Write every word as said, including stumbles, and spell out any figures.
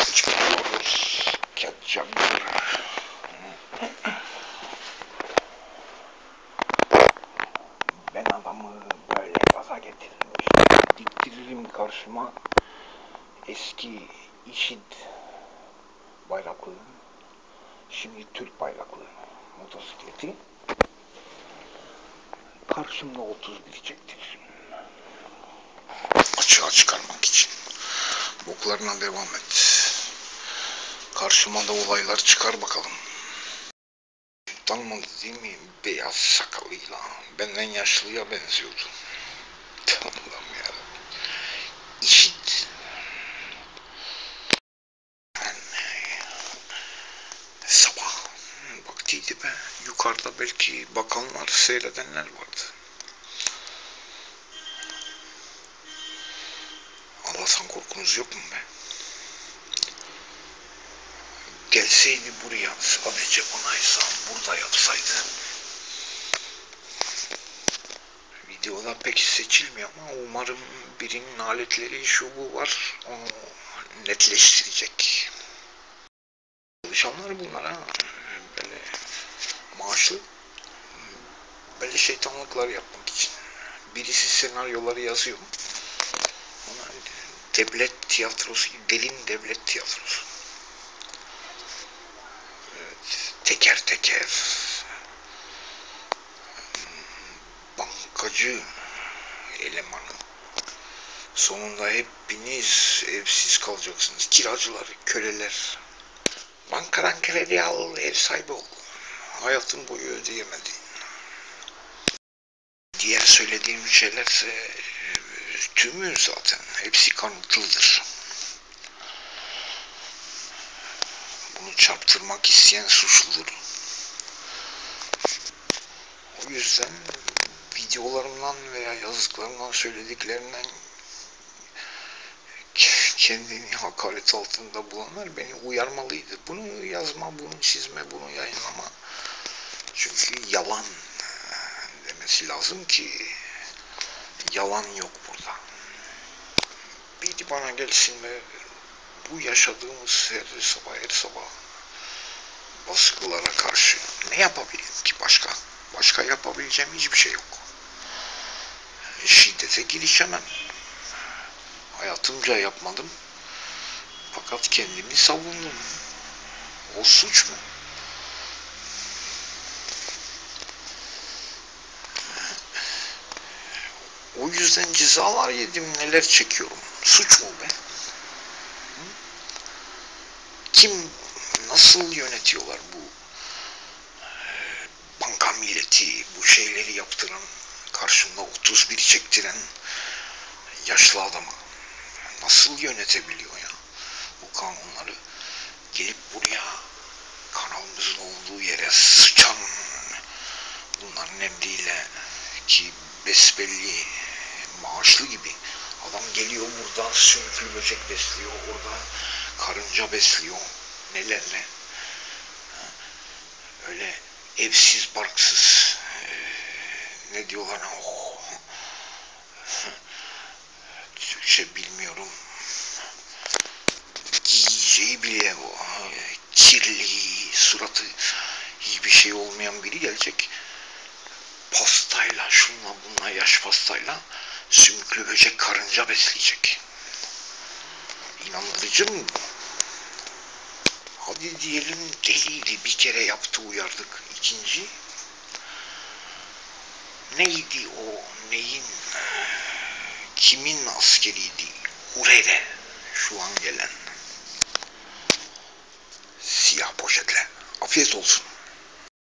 Çıkıyoruz. Ketçap. Ben adamı böyle gaza getiririm. Diktiririm karşıma. Eski IŞİD bayraklı, şimdi Türk bayraklı motosikleti. Karşımda otuz bir çektiririm. Açığa çıkarmak için. Boklarına devam et. Karşıma da olaylar çıkar bakalım. Tanımadı değil mi? Beyaz sakalıyla. Benden yaşlıya benziyordu. Tanıdım ya. İşit. Sabah vaktiydi be. Yukarıda belki bakanlar, seyredenler vardı. Allah'tan korkunuz yok mu be? Gelseydi buraya sadece bana hesap burada yapsaydı. Videoda pek seçilmiyor ama umarım birinin aletleri şu bu var, onu netleştirecek. Çalışanlar bunlara böyle maaşlı böyle şeytanlıklar yapmak için. Birisi senaryoları yazıyor. Ona devlet tiyatrosu, derin devlet tiyatrosu. Evet, teker teker bankacı elemanı. Sonunda hepiniz evsiz kalacaksınız. Kiracılar, köleler. Bankadan kredi al, ev sahibi ol. Hayatın boyu ödeyemedi. Diğer söylediğim şeylerse tümü zaten. Hepsi kanıtlıdır. Bunu çarptırmak isteyen suçludur. O yüzden videolarımdan veya yazdıklarımdan, söylediklerimden kendini hakaret altında bulanlar beni uyarmalıydı. Bunu yazma, bunu çizme, bunu yayınlama. Çünkü yalan demesi lazım ki yalan yok burada. Biri bana gelsin ve bu yaşadığımız her sabah her sabah baskılara karşı ne yapabilirim ki başka? Başka yapabileceğim hiçbir şey yok. Şiddete girişemem. Hayatımca yapmadım. Fakat kendimi savundum. O suç mu? O yüzden cezalar yedim, neler çekiyorum. Suç mu be? Kim, nasıl yönetiyorlar bu banka milleti, bu şeyleri yaptıran, karşımda otuz bir çektiren yaşlı adamı nasıl yönetebiliyor ya bu kanunları? Gelip buraya kanalımızın olduğu yere sıçan bunların emriyle ki besbelli maaşlı gibi adam geliyor buradan sümüklü böcek besliyor, orada karınca besliyor, nelerle öyle evsiz barksız ee, ne diyorlar oh Türkçe bilmiyorum, giyeceği bile o kirli suratı hiçbir şey olmayan biri gelecek pastayla, şunla bunla, yaş pastayla sümüklü böcek karınca besleyecek. İnandırıcı mı bu? Hadi diyelim deliydi, bir kere yaptı, uyardık. İkinci neydi o, neyin, kimin askeriydi? Hureyre, şu an gelen siyah poşetle. Afiyet olsun.